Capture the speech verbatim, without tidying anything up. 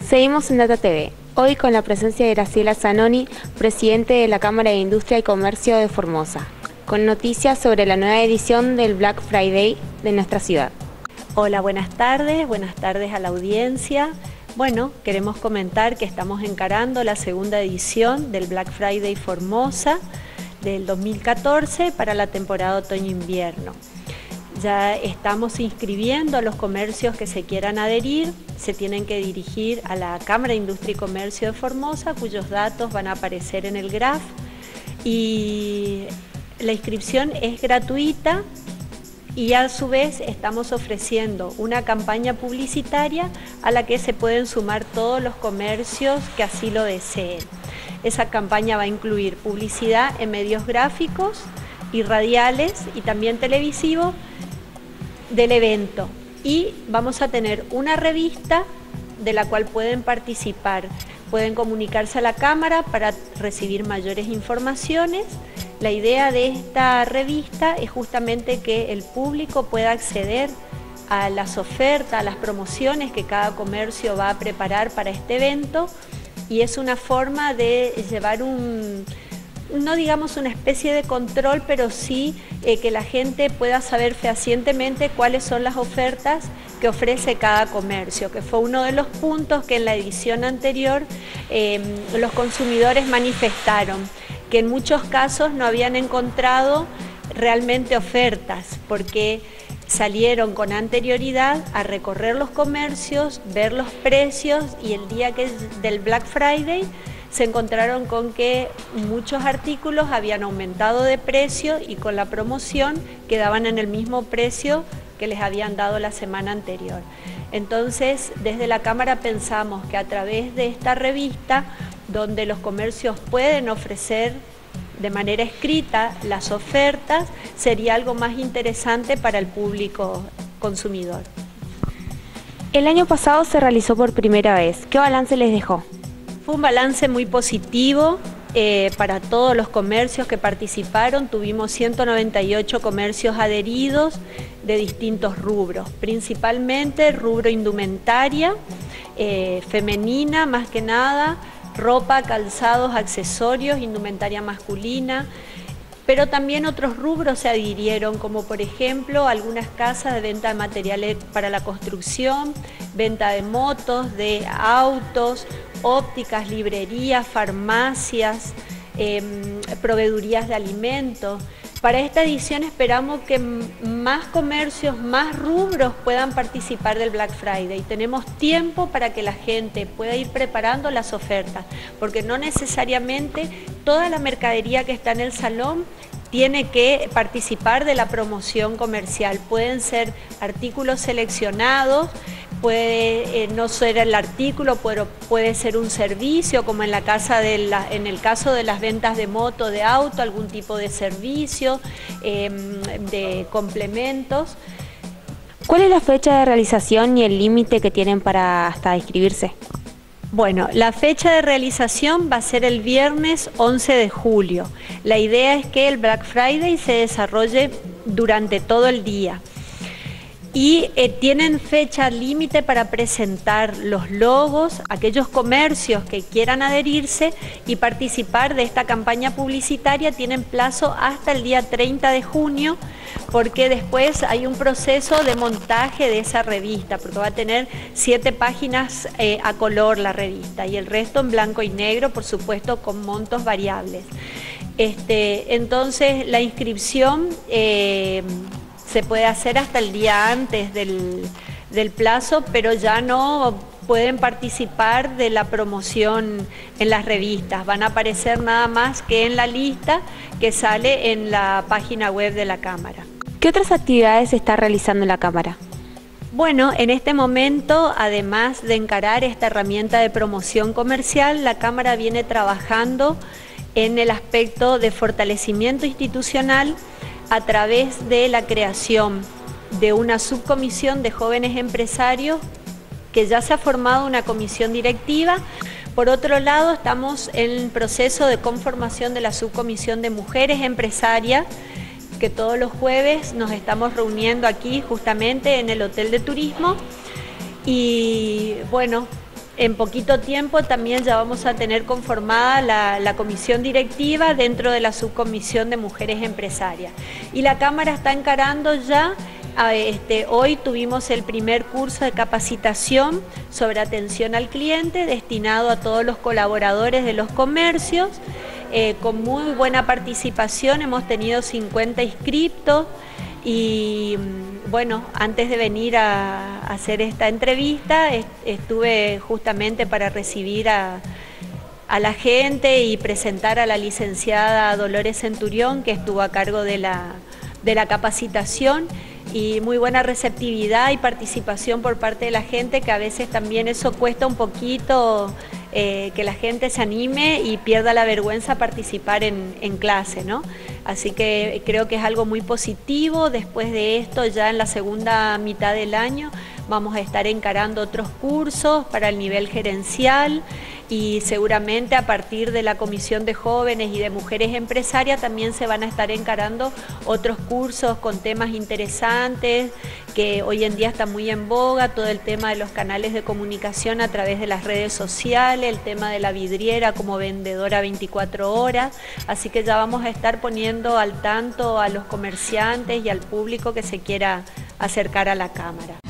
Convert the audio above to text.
Seguimos en Data T V, hoy con la presencia de Graciela Zanoni, presidente de la Cámara de Industria y Comercio de Formosa, con noticias sobre la nueva edición del Black Friday de nuestra ciudad. Hola, buenas tardes, buenas tardes a la audiencia. Bueno, queremos comentar que estamos encarando la segunda edición del Black Friday Formosa del dos mil catorce para la temporada otoño-invierno. Ya estamos inscribiendo a los comercios que se quieran adherir, se tienen que dirigir a la Cámara de Industria y Comercio de Formosa, cuyos datos van a aparecer en el graph, y la inscripción es gratuita y a su vez estamos ofreciendo una campaña publicitaria a la que se pueden sumar todos los comercios que así lo deseen. Esa campaña va a incluir publicidad en medios gráficos y radiales y también televisivos del evento, y vamos a tener una revista de la cual pueden participar, pueden comunicarse a la Cámara para recibir mayores informaciones. La idea de esta revista es justamente que el público pueda acceder a las ofertas, a las promociones que cada comercio va a preparar para este evento, y es una forma de llevar un, no digamos una especie de control, pero sí eh, que la gente pueda saber fehacientemente cuáles son las ofertas que ofrece cada comercio, que fue uno de los puntos que en la edición anterior eh, los consumidores manifestaron, que en muchos casos no habían encontrado realmente ofertas, porque salieron con anterioridad a recorrer los comercios, ver los precios, y el día que es del Black Friday se encontraron con que muchos artículos habían aumentado de precio y con la promoción quedaban en el mismo precio que les habían dado la semana anterior. Entonces, desde la Cámara pensamos que a través de esta revista, donde los comercios pueden ofrecer de manera escrita las ofertas, sería algo más interesante para el público consumidor. El año pasado se realizó por primera vez. ¿Qué balance les dejó? Fue un balance muy positivo eh, para todos los comercios que participaron. Tuvimos ciento noventa y ocho comercios adheridos de distintos rubros, principalmente rubro indumentaria, eh, femenina más que nada, ropa, calzados, accesorios, indumentaria masculina, pero también otros rubros se adhirieron, como por ejemplo algunas casas de venta de materiales para la construcción, venta de motos, de autos, ópticas, librerías, farmacias, eh, proveedurías de alimentos. Para esta edición esperamos que más comercios, más rubros puedan participar del Black Friday. Tenemos tiempo para que la gente pueda ir preparando las ofertas, porque no necesariamente toda la mercadería que está en el salón tiene que participar de la promoción comercial. Pueden ser artículos seleccionados, puede eh, no ser el artículo, pero puede ser un servicio, como en, la casa de la, en el caso de las ventas de moto, de auto, algún tipo de servicio, eh, de complementos. ¿Cuál es la fecha de realización y el límite que tienen para hasta inscribirse? Bueno, la fecha de realización va a ser el viernes once de julio. La idea es que el Black Friday se desarrolle durante todo el día. Y eh, tienen fecha límite para presentar los logos, aquellos comercios que quieran adherirse y participar de esta campaña publicitaria tienen plazo hasta el día treinta de junio, porque después hay un proceso de montaje de esa revista, porque va a tener siete páginas eh, a color la revista y el resto en blanco y negro, por supuesto con montos variables. Este, entonces la inscripción eh, se puede hacer hasta el día antes del, del plazo, pero ya no pueden participar de la promoción en las revistas. Van a aparecer nada más que en la lista que sale en la página web de la Cámara. ¿Qué otras actividades se está realizando en la Cámara? Bueno, en este momento, además de encarar esta herramienta de promoción comercial, la Cámara viene trabajando en el aspecto de fortalecimiento institucional a través de la creación de una subcomisión de jóvenes empresarios, que ya se ha formado una comisión directiva. Por otro lado, estamos en el proceso de conformación de la subcomisión de mujeres empresarias, que todos los jueves nos estamos reuniendo aquí justamente en el Hotel de Turismo, y bueno, en poquito tiempo también ya vamos a tener conformada la, la comisión directiva dentro de la subcomisión de mujeres empresarias. Y la Cámara está encarando ya, este, hoy tuvimos el primer curso de capacitación sobre atención al cliente destinado a todos los colaboradores de los comercios, eh, con muy buena participación, hemos tenido cincuenta inscriptos. Y bueno, antes de venir a, a hacer esta entrevista, est estuve justamente para recibir a, a la gente y presentar a la licenciada Dolores Centurión, que estuvo a cargo de la, de la capacitación, y muy buena receptividad y participación por parte de la gente, que a veces también eso cuesta un poquito, eh, que la gente se anime y pierda la vergüenza a participar en, en clase, ¿no? Así que creo que es algo muy positivo. Después de esto, ya en la segunda mitad del año, vamos a estar encarando otros cursos para el nivel gerencial, y seguramente a partir de la Comisión de Jóvenes y de Mujeres Empresarias también se van a estar encarando otros cursos con temas interesantes que hoy en día está muy en boga, todo el tema de los canales de comunicación a través de las redes sociales, el tema de la vidriera como vendedora veinticuatro horas, así que ya vamos a estar poniendo al tanto a los comerciantes y al público que se quiera acercar a la Cámara.